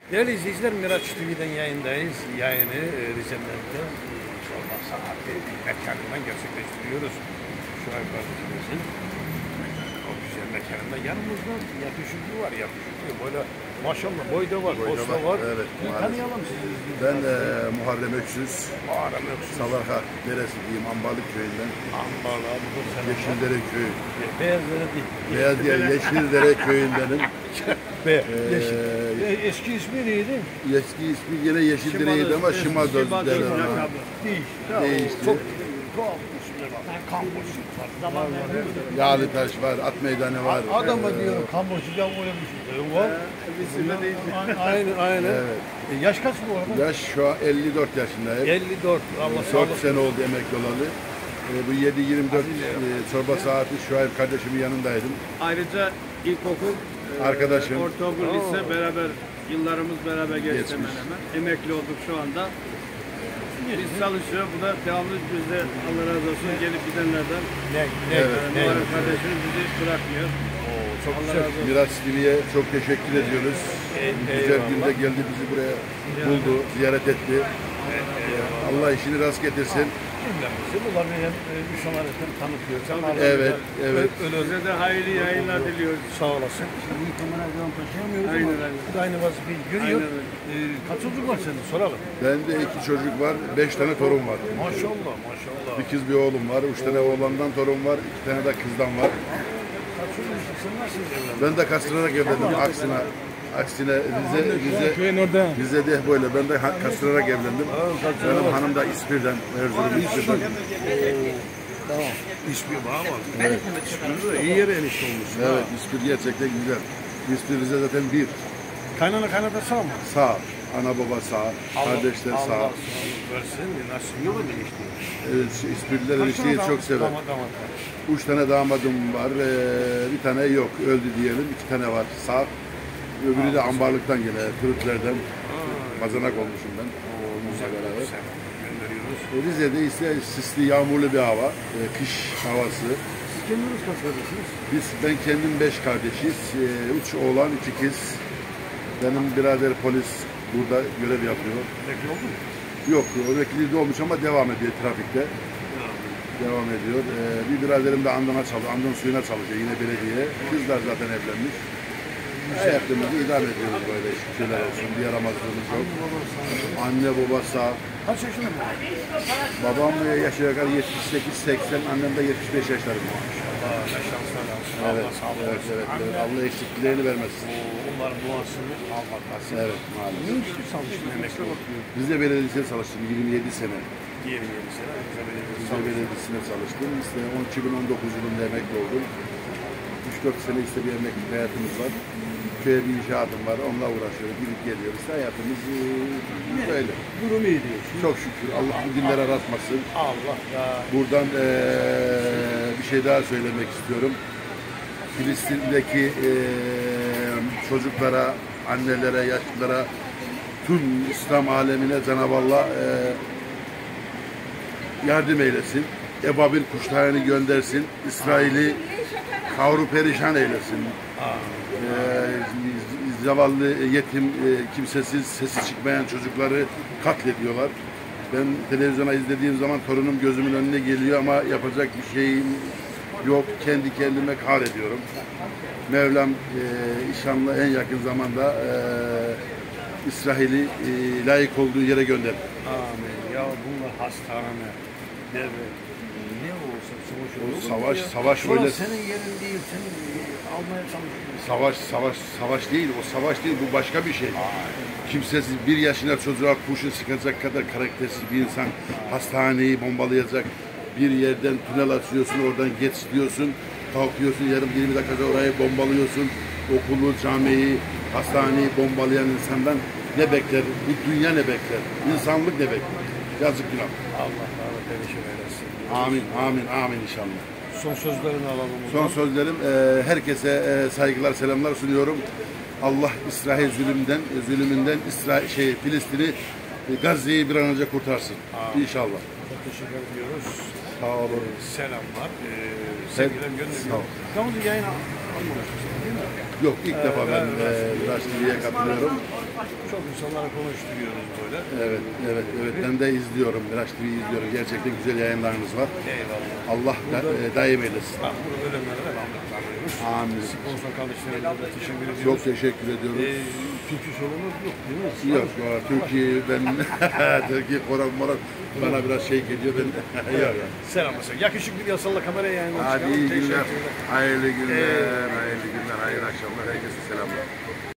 Değerli izleyiciler, Miraç TV'den yayındayız. Yayını Rize'de sorma saati mekanından gerçekleştiriyoruz. Şu an kardeşimizin o güzel mekanında yanımızda yakışıklı var, yakışıklı. Böyle maşallah boyda var, posta var. Evet, tanıyalım sizi. Ben Muharrem Öksüz. Muharrem Öksüz. Salarha Deresiyim, Ambarlık köyünden. Ambarlık Yeşildere köyü. Beyazlara değil. Beyaz diye Yeşildere köyündenim. Yeşil. Eski ismi neydi? Eski ismi yine Yeşildere'ydi ama Şimadoz derler. Değişti. Çok tuhaf isimler var. Kamboçi var. Yağlı Taş var, At Meydanı var. Adama diyor Kamboçi'den öyle bir şey var. Aynen. Evet. Yaş kaç bu arada? Yaş şu an 54 yaşındayım. 54. Allah 4 sağlık. sene oldu emekli olalı. Bu 7-24 çorba saati şu an kardeşimin yanındaydım. Ayrıca ilkokul, Arkadaşım. ortaokul, lise beraber, yıllarımız beraber geçti Geçmiş. hemen hemen. Emekli olduk şu anda. Biz çalışıyor. Bu da devamlı bizde, Allah razı olsun, gelip gidenlerden. Muharrem kardeşimiz bizi bırakmıyor. Çok Allah güzel. razı olsun. Miraç TV'ye çok teşekkür ediyoruz. Güzel günde geldi bizi buraya buldu, ziyaret etti. Allah işini rast getirsin. Cümlemizi bulamayan insanlardan tanıtıyoruz. Evet. Size de hayırlı yayınlar diliyoruz. Sağ olasın. Şimdi bu kameradan taşıyamıyoruz ama Aynen. bu da aynı vazifeyi görüyor. Aynen. Kaç çocuk var senin? Soralım. Bende 2 çocuk var, 5 tane torun var. Maşallah. Bir kız bir oğlum var, 3 tane oğlandan torun var, 2 tane de kızdan var. Kaç çocuk sen nasıl evlendin? Ben de kastırarak evlendim, aksine Rize'de böyle, ben de kastırarak evlendim. Benim hanım da İspir'den, Erzurum'un İspir'den. Tamam. İspir bağ var. Evet. İspir de iyi yere enişte olmuşsun. Evet, İspir gerçekten güzel. İspir Rize zaten bir. Kaynana kaynata sağ mı? Sağ, ana baba sağ, kardeşler sağ. Allah versin. Nasıl yok mu enişte? Evet, İspirliler enişteyi çok sever. Tamam. 3 tane damadım var, bir tane yok, öldü diyelim. 2 tane var sağ. Öbürü de ambarlıktan gene, Kırıkler'den. Bazanak olmuşum ben. Onunla beraber. Gönderiyoruz. Rize'de ise sisli, yağmurlu bir hava, kış havası. Siz kendiniz kaç kardeşsiniz? Ben kendim 5 kardeşiz, 3 oğlan, 2 kız. Benim birader polis burada görev yapıyor. Emekli oldu mu? Yok, emekliliği de olmuş ama devam ediyor trafikte. Devam ediyor. Bir biraderim de Andon suyuna çalışıyor yine belediye. Kızlar zaten evlenmiş. Hayatımızı idame ediyoruz böyle, şükürler olsun. Bir yaramazlığımız yok. Anne baba sağ. Kaç yaşında mı? Babam yaşıyor yukarı 78-80, annem de 75 yaşlarında. Allah şanslar olsun. Evet, Allah sağlık evet. Allah eksikliklerini vermesin. Onların duasını almak lazım. Evet, maalesef. Ne işte çalıştın emekli bakıyor. Rize Belediyesi'ne çalıştım 27 sene. 27 sene Rize Belediyesi'ne çalıştım. İşte 2019 yılında emekli oldum. 3-4 sene işte bir emeklilik hayatımız var. Köye bir inşaatım var, onunla uğraşıyoruz, gidip geliyoruz. Hayatımız böyle. Durum iyi diyorsun. Çok şükür, Allah bu günleri aratmasın. Allah ya. Buradan bir şey daha söylemek istiyorum. Filistin'deki çocuklara, annelere, yaşlılara, tüm İslam alemine Cenab-ı Allah yardım eylesin. Ebabil kuşlarını göndersin. İsrail'i kavru perişan eylesin. Zavallı, yetim, kimsesiz, sesi çıkmayan çocukları katlediyorlar. Ben televizyona izlediğim zaman torunum gözümün önüne geliyor ama yapacak bir şeyim yok. Kendi kendime kahrediyorum. Mevlam inşallah en yakın zamanda İsrail'i layık olduğu yere gönderir. Amin. Ya bunlar hastane, devlet, ne olursa Savaş böyle. Senin yerin değil, senin almaya çalışıyorsun. Savaş değil, o savaş değil, bu başka bir şey. Kimsesiz 1 yaşına çocuğa kurşun sıkacak kadar karaktersiz bir insan hastaneyi bombalayacak, bir yerden tünel açıyorsun, oradan geç diyorsun, kalkıyorsun, yarım 20 dakikada orayı bombalıyorsun, okulu, camiyi, hastaneyi bombalayan insandan ne bekler, bu dünya ne bekler, insanlık ne bekler, yazık günah. Allah perişan eylesin. Amin inşallah. Son sözlerini alalım. Son sözlerim, herkese saygılar, selamlar sunuyorum. Allah İsrail zulümünden Filistin'i, Gazze'yi bir an önce kurtarsın. İnşallah. Çok teşekkür ediyoruz. Sağ olun. Selamlar. Sevgiler gönderiyorum. Daha önce yayın almamışsınız değil mi? Yok, ilk defa ben Miraç TV'ye katılıyorum. Çok insanlara konuşturuyoruz böyle. Evet, evet, evet. Ben de izliyorum. Miraç TV izliyorum. Gerçekten güzel yayınlarınız var. Eyvallah. Allah daim eylesin. Bak burada ölenlere de rahmet tanıyoruz. Amin. Sponsor kardeşlerimize de teşekkür ediyoruz. Çok teşekkür ediyoruz. Türkçü sorunuz yok değil mi? Yok, Türkiye ben Türkiye Koran Moran bana biraz şey geliyor ben. Yok. Selam olsun. Yakışıklı bir yasalla kameraya yayınlamış. Hadi iyi günler. Teşekkürler. Hayırlı günler. Hayırlı günler. Hayırlı akşamlar. Herkese selamlar.